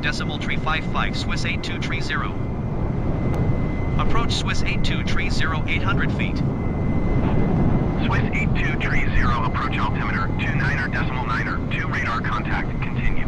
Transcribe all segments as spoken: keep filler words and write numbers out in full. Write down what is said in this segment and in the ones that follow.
decimal three five five, Swiss eight two three zero. Approach Swiss eight two three zero, eight hundred feet. Swiss eight two three zero, approach altimeter two niner decimal niner, two radar contact, continue.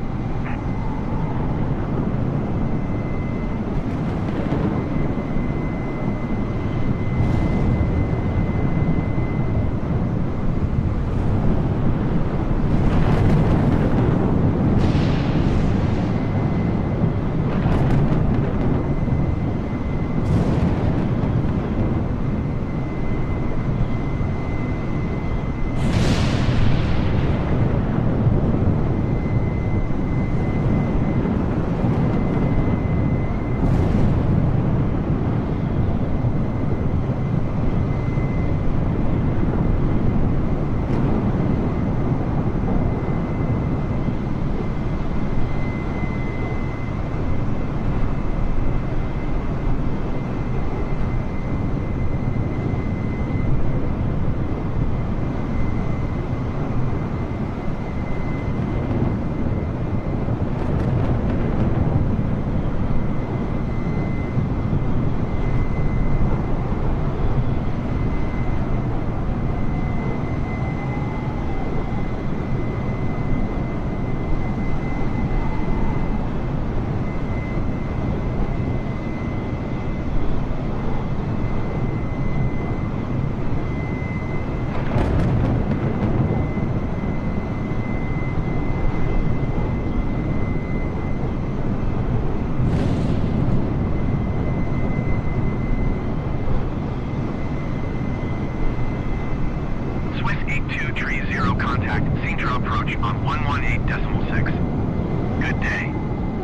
Approach on one one eight decimal six. Good day.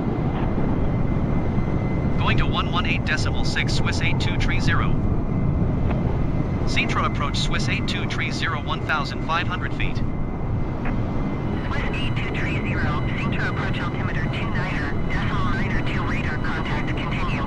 Going to one one eight decimal six, Swiss eight two three zero. Sintra approach Swiss eight two three zero, one thousand five hundred feet. Swiss eight two three zero, Sintra approach altimeter two niner, decimal niner two radar contact, continue.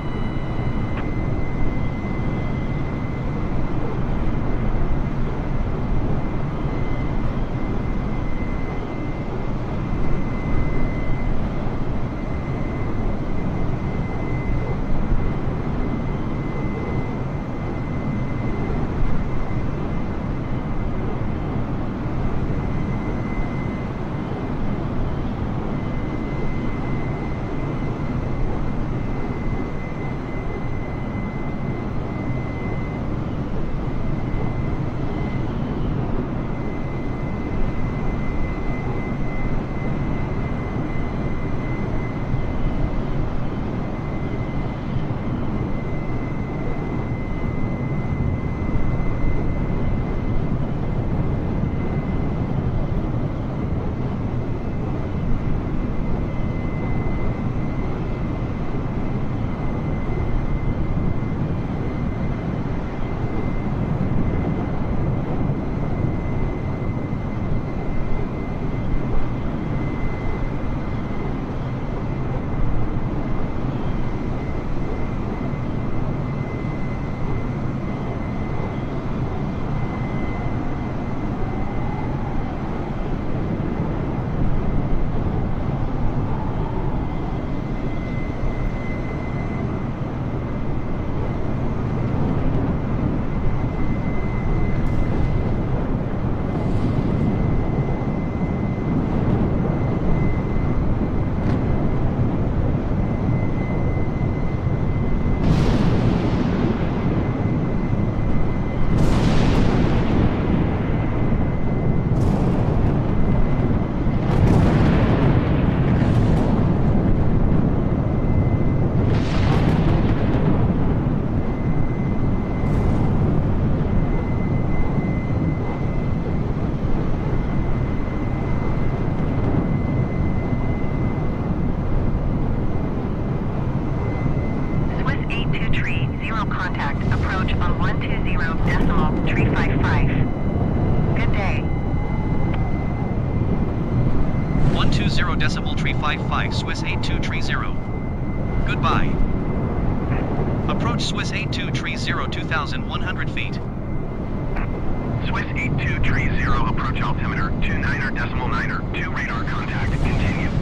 Contact, approach on one two zero decimal three five five. Good day. one two zero decimal three five five, Swiss eight two three zero. Goodbye. Approach Swiss eight two three zero, two thousand one hundred feet. Swiss eight two three zero, approach altimeter two niner decimal niner, two radar contact, continue.